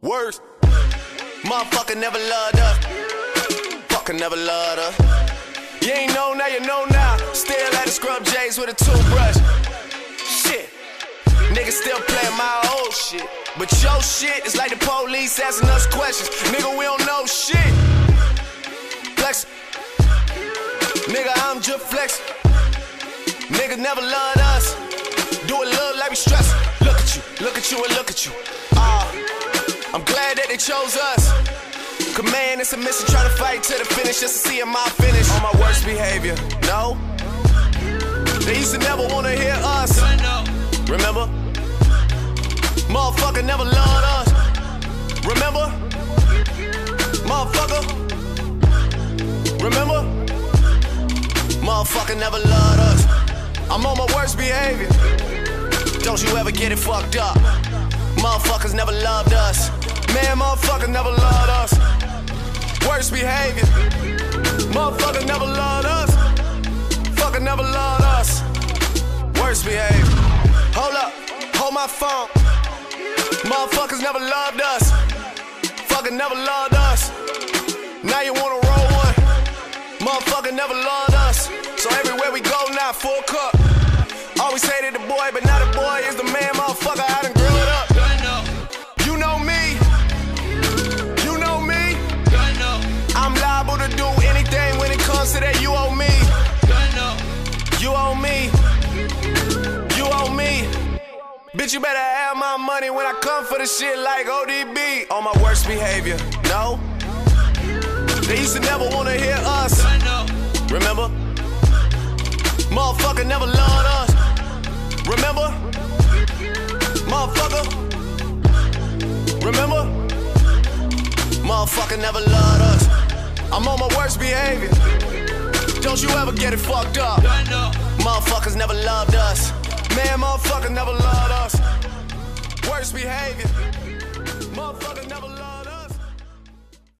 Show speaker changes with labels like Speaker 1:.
Speaker 1: Worse. Motherfucker never loved her. Fucker never loved her. You ain't know now, you know now. Still at the scrub J's with a toothbrush. Shit. Niggas still playing my old shit. But your shit is like the police asking us questions. Nigga, we don't know shit. Flex. Nigga, I'm just flex. Niggas never loved us. Do it look like we stress. Look at you and look at you. I'm glad that they chose us. Command and submission, trying to fight to the finish just to see my finish. On my worst behavior, no. They used to never wanna hear us. Remember? Motherfucker never loved us. Remember? Motherfucker. Remember? Motherfucker never loved us. I'm on my worst behavior. Don't you ever get it fucked up. Motherfuckers never loved us. Man, motherfuckers never loved us. Worst behavior. Motherfucker never loved us. Fucker never loved us. Worst behavior. Hold up, hold my phone. Motherfuckers never loved us. Fucker never loved us. Now you wanna roll one. Motherfucker never loved us. So everywhere we go now, full cup. Always hated the boy, but now the boy is the man, motherfucker. I done grew it up. You know me. You know me. I'm liable to do anything when it comes to that. You owe me. You owe me. You owe me. Bitch, you better have my money when I come for the shit like ODB. On my worst behavior, no. They used to never wanna hear us. Remember? Motherfucker never loved us. Remember? Motherfucker. Remember? Motherfucker never loved us. I'm on my worst behavior. Don't you ever get it fucked up. Motherfuckers never loved us. Man, motherfucker never loved us. Worst behavior.